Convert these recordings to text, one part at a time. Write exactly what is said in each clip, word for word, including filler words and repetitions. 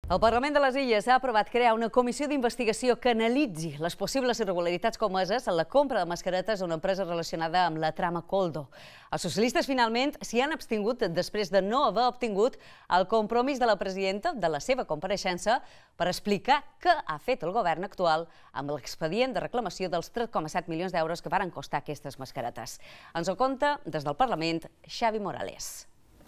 El Parlament de les Illes ha aprovat crear una comissió d'investigació que analitzi les possibles irregularitats comeses en la compra de mascaretes a una empresa relacionada amb la trama Koldo. Els socialistes finalment s'hi han abstingut després de no haver obtingut el compromís de la presidenta de la seva compareixença per explicar què ha fet el govern actual amb l'expedient de reclamació dels tres coma set milions d'euros que varen costar aquestes mascaretes. Ens ho conta des del Parlament Xavi Morales.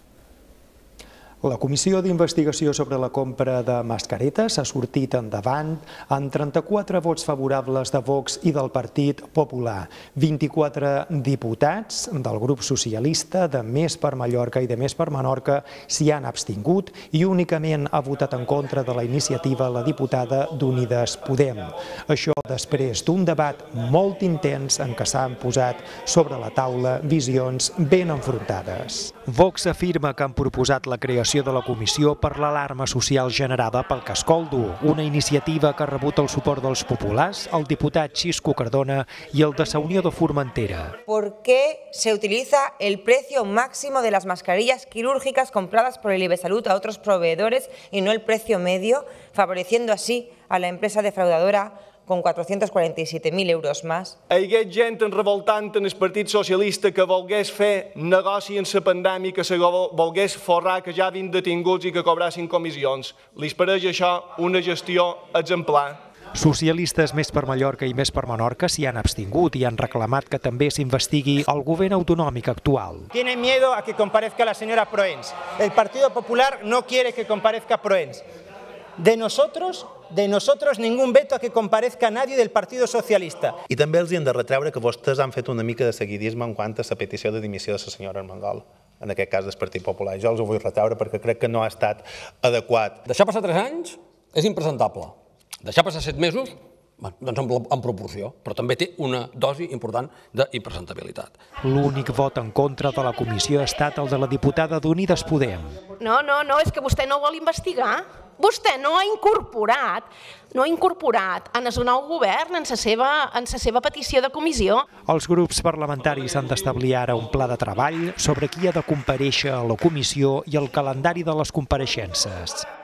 La Comissió d'Investigació sobre la compra de mascaretes ha sortit endavant amb trenta-quatre vots favorables de Vox i del Partit Popular. vint-i-quatre diputats del grup socialista, de Més per Mallorca i de Més per Menorca s'hi han abstingut i únicament ha votat en contra de la iniciativa la diputada d'Unides Podem. Això després d'un debat molt intens en què s'han posat sobre la taula visions ben enfrontades. Vox afirma que han proposat la creació de la comissió per l'alarma social generada pel cas Koldo, una iniciativa que ha rebut el suport dels populars, el diputat Xisco Cardona i el de Sa Unió de Formentera. ¿Por qué se utiliza el precio máximo de las mascarillas quirúrgicas compradas por el IbeSalud a otros proveedores y no el precio medio, favoreciendo así a la empresa defraudadora con cuatrocientos cuarenta y siete mil euros més? Hi hagués gent revoltant en el Partit Socialista que volgués fer negoci en la pandèmia, que se volgués forrar que ja havien detinguts i que cobrassin comissions. Li pareix això una gestió exemplar? Socialistes Més per Mallorca i Més per Menorca s'hi han abstingut i han reclamat que també s'investigui el govern autonòmic actual. Tienen miedo a que comparezca la señora Proens. El Partido Popular no quiere que comparezca Proens. De nosotros, de nosotros ningún veto a que comparezca nadie del Partido Socialista. I també els hem de retreure que vostès han fet una mica de seguidisme en quant a la petició de dimissió de la senyora Armengol, en aquest cas del Partit Popular. Jo els ho vull retreure perquè crec que no ha estat adequat. Deixar passar tres anys és impresentable. Deixar passar set mesos, doncs en proporció, però també té una dosi important d'impresentabilitat. L'únic vot en contra de la comissió ha estat el de la diputada d'Unides Podem. No, no, no, és que vostè no vol investigar. Vostè no ha incorporat, no ha incorporat en el nou govern en la seva, en la seva petició de comissió. Els grups parlamentaris han d'establir ara un pla de treball sobre qui ha de comparèixer a la comissió i el calendari de les compareixences.